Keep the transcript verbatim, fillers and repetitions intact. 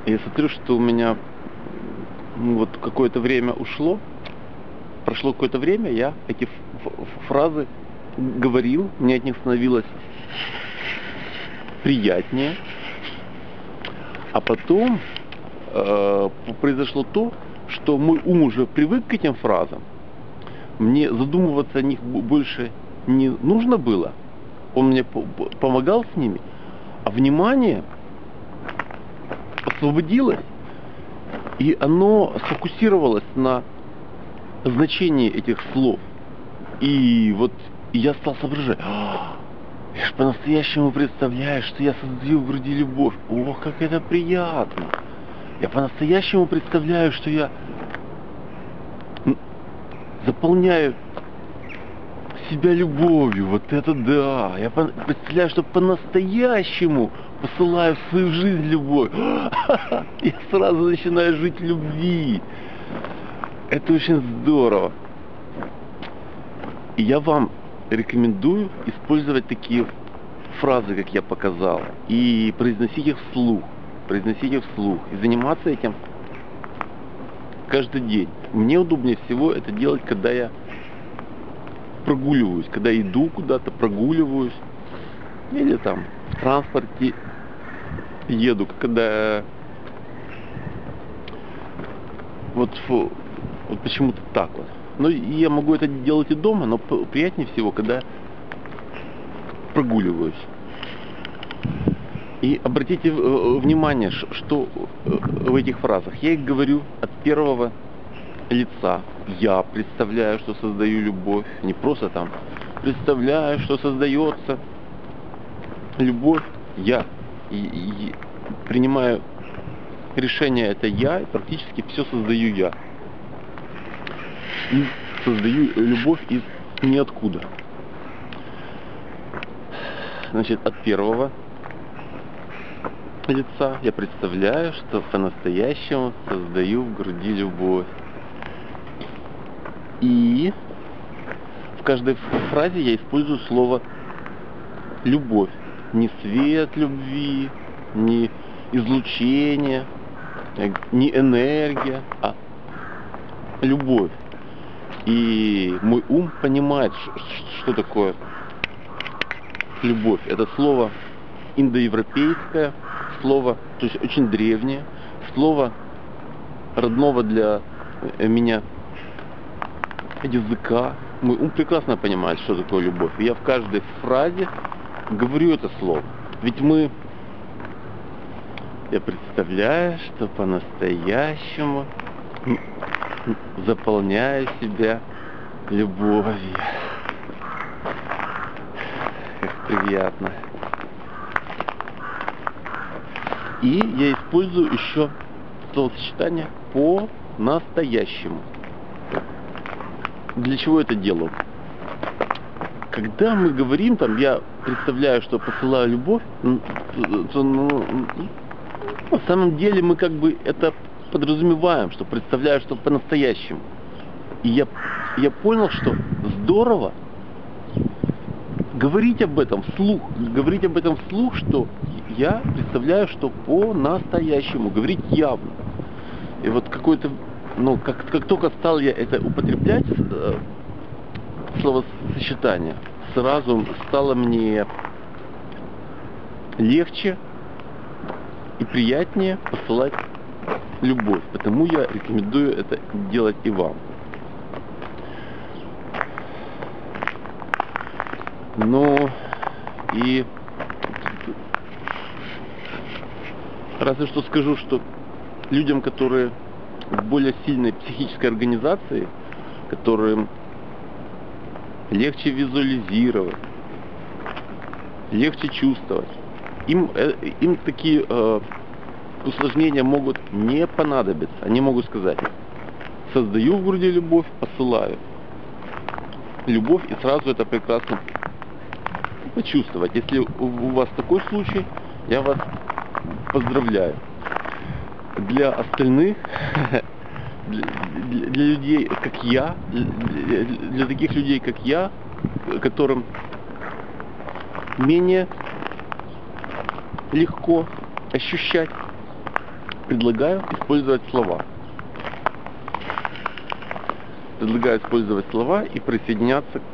Я смотрю, что у меня ну, вот какое-то время ушло, прошло какое-то время, я эти фразы говорил, мне от них становилось приятнее, а потом э, произошло то, что мой ум уже привык к этим фразам, мне задумываться о них больше не нужно было, он мне помогал с ними, а внимание освободилось, и оно сфокусировалось на значении этих слов. И вот я стал соображать, я же по-настоящему представляю, что я создаю в груди любовь. Ох, как это приятно. Я по-настоящему представляю, что я заполняю себя любовью. Вот это да. Я представляю, что по-настоящему посылаю в свою жизнь любовь. Я сразу начинаю жить в любви. Это очень здорово. И я вам рекомендую использовать такие фразы, как я показал, и произносить их вслух, произносить их вслух, и заниматься этим каждый день. Мне удобнее всего это делать, когда я прогуливаюсь, когда иду куда-то, прогуливаюсь, или там в транспорте еду, когда вот, вот почему-то так вот. Ну, я могу это делать и дома, но приятнее всего, когда прогуливаюсь. И обратите внимание, что в этих фразах. Я их говорю от первого лица. Я представляю, что создаю любовь. Не просто там представляю, что создается любовь. Я. И, и принимаю решение, это я, и практически все создаю я. И создаю любовь из ниоткуда. Значит, от первого лица я представляю, что по-настоящему создаю в груди любовь. И в каждой фразе я использую слово любовь. Не свет любви, не излучение, не энергия, а любовь. И мой ум понимает, что такое любовь. Это слово индоевропейское, слово, то есть очень древнее, слово родного для меня языка. Мой ум прекрасно понимает, что такое любовь. И я в каждой фразе говорю это слово. Ведь мы, я представляю, что по-настоящему заполняю себя любовью. Как приятно. И я использую еще словосочетание по-настоящему. Для чего это делаю? Когда мы говорим, там, я представляю, что посылаю любовь, то, ну, на самом деле мы как бы это подразумеваем, что представляю, что по-настоящему. И я, я понял, что здорово говорить об этом вслух, говорить об этом вслух, что я представляю, что по-настоящему, говорить явно. И вот какой-то, ну, как, как только стал я это употреблять, э, словосочетание, сразу стало мне легче и приятнее посылать любовь. Потому я рекомендую это делать и вам. Ну и разве что скажу, что людям, которые в более сильной психической организации, которым легче визуализировать, легче чувствовать, им, им такие э, усложнения могут не понадобиться. Они могут сказать: создаю в груди любовь, посылаю любовь, и сразу это прекрасно почувствовать. Если у вас такой случай, я вас поздравляю. Для остальных, для, для людей, как я, для, для таких людей, как я, которым менее легко ощущать Предлагаю использовать слова. Предлагаю использовать слова и присоединяться